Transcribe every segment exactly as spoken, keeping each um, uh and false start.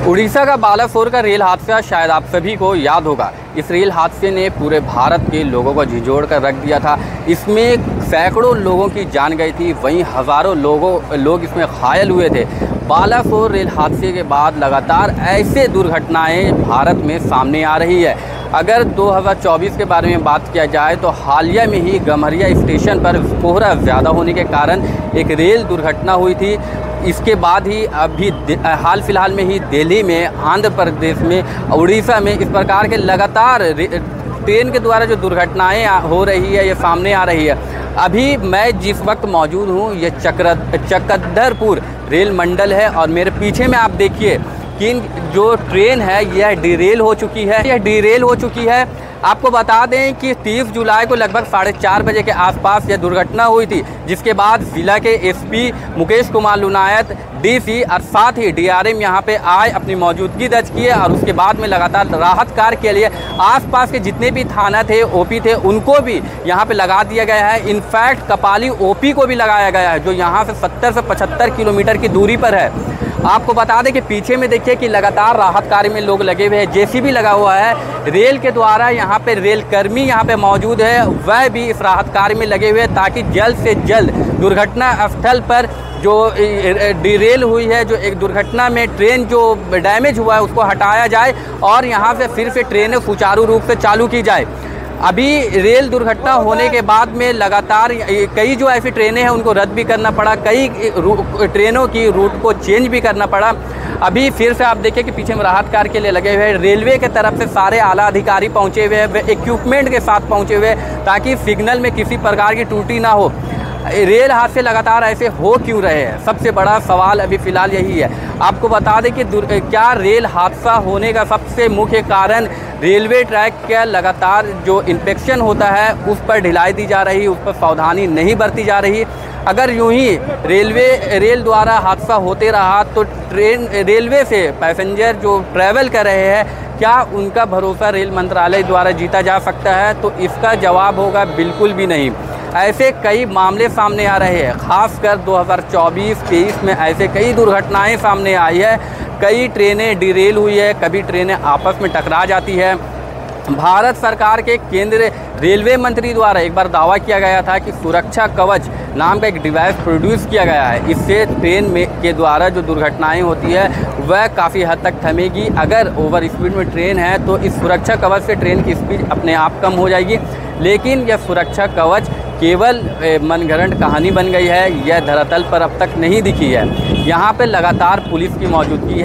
उड़ीसा का बालासोर का रेल हादसा शायद आप सभी को याद होगा। इस रेल हादसे ने पूरे भारत के लोगों को झिझोड़ कर रख दिया था। इसमें सैकड़ों लोगों की जान गई थी, वहीं हज़ारों लोगों लोग इसमें घायल हुए थे। बालासोर रेल हादसे के बाद लगातार ऐसे दुर्घटनाएं भारत में सामने आ रही है। अगर दो हज़ार चौबीस के बारे में बात किया जाए तो हालिया में ही गम्हरिया स्टेशन पर कोहरा ज़्यादा होने के कारण एक रेल दुर्घटना हुई थी। इसके बाद ही अभी हाल फिलहाल में ही दिल्ली में, आंध्र प्रदेश में, उड़ीसा में इस प्रकार के लगातार ट्रेन के द्वारा जो दुर्घटनाएं हो रही है ये सामने आ रही है। अभी मैं जिस वक्त मौजूद हूँ ये चक्र चकद्दरपुर रेल मंडल है और मेरे पीछे में आप देखिए कि जो ट्रेन है यह डिरेल हो चुकी है यह डिरेल हो चुकी है। आपको बता दें कि तीस जुलाई को लगभग साढ़े चार बजे के आसपास यह दुर्घटना हुई थी, जिसके बाद जिला के एसपी मुकेश कुमार लुनायत, डीसी और साथ ही डीआरएम यहां पे आए, अपनी मौजूदगी दर्ज किए और उसके बाद में लगातार राहत कार्य के लिए आसपास के जितने भी थाना थे, ओपी थे, उनको भी यहां पे लगा दिया गया है। इनफैक्ट कपाली ओपी को भी लगाया गया है, जो यहाँ से सत्तर से पचहत्तर किलोमीटर की दूरी पर है। आपको बता दें कि पीछे में देखिए कि लगातार राहत कार्य में लोग लगे हुए हैं, जेसीबी लगा हुआ है। रेल के द्वारा यहाँ पे रेल कर्मी यहाँ पे मौजूद है, वह भी इस राहत कार्य में लगे हुए हैं ताकि जल्द से जल्द दुर्घटना स्थल पर जो डिरेल हुई है, जो एक दुर्घटना में ट्रेन जो डैमेज हुआ है उसको हटाया जाए और यहाँ से फिर से ट्रेनें सुचारू रूप से चालू की जाए। अभी रेल दुर्घटना होने के बाद में लगातार कई जो ऐसी ट्रेनें हैं उनको रद्द भी करना पड़ा, कई ट्रेनों की रूट को चेंज भी करना पड़ा। अभी फिर से आप देखिए कि पीछे में राहत कार्य के लिए लगे हुए हैं। रेलवे के तरफ से सारे आला अधिकारी पहुंचे हुए हैं, इक्विपमेंट के साथ पहुंचे हुए हैं ताकि सिग्नल में किसी प्रकार की त्रुटि ना हो। रेल हादसे लगातार ऐसे हो क्यों रहे हैं, सबसे बड़ा सवाल अभी फ़िलहाल यही है। आपको बता दें कि क्या रेल हादसा होने का सबसे मुख्य कारण रेलवे ट्रैक का लगातार जो इंस्पेक्शन होता है उस पर ढिलाई दी जा रही, उस पर सावधानी नहीं बरती जा रही। अगर यूं ही रेलवे रेल द्वारा हादसा होते रहा तो ट्रेन रेलवे से पैसेंजर जो ट्रैवल कर रहे हैं, क्या उनका भरोसा रेल मंत्रालय द्वारा जीता जा सकता है? तो इसका जवाब होगा बिल्कुल भी नहीं। ऐसे कई मामले सामने आ रहे हैं, खासकर दो हज़ार चौबीस तेईस में ऐसे कई दुर्घटनाएं सामने आई है। कई ट्रेनें डिरेल हुई है, कभी ट्रेनें आपस में टकरा जाती है। भारत सरकार के केंद्रीय रेलवे मंत्री द्वारा एक बार दावा किया गया था कि सुरक्षा कवच नाम का एक डिवाइस प्रोड्यूस किया गया है, इससे ट्रेन में के द्वारा जो दुर्घटनाएं होती है वह काफ़ी हद तक थमेगी। अगर ओवर स्पीड में ट्रेन है तो इस सुरक्षा कवच से ट्रेन की स्पीड अपने आप कम हो जाएगी। लेकिन यह सुरक्षा कवच केवल मनगढ़ंत कहानी बन गई है, यह धरातल पर अब तक नहीं दिखी है। यहाँ पे लगातार पुलिस की मौजूदगी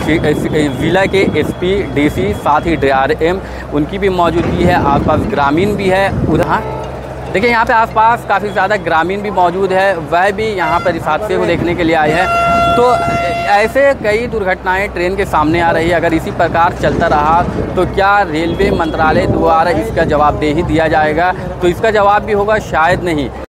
है, जिला के एसपी, डीसी, साथ ही डीआरएम उनकी भी मौजूदगी है, आसपास ग्रामीण भी है। उधर देखिए यहाँ पे आसपास काफ़ी ज़्यादा ग्रामीण भी मौजूद है, वह भी यहाँ पर इस हादसे को देखने के लिए आए हैं। तो ऐसे कई दुर्घटनाएं ट्रेन के सामने आ रही है। अगर इसी प्रकार चलता रहा तो क्या रेलवे मंत्रालय द्वारा इसका जवाबदेही दिया जाएगा? तो इसका जवाब भी होगा शायद नहीं।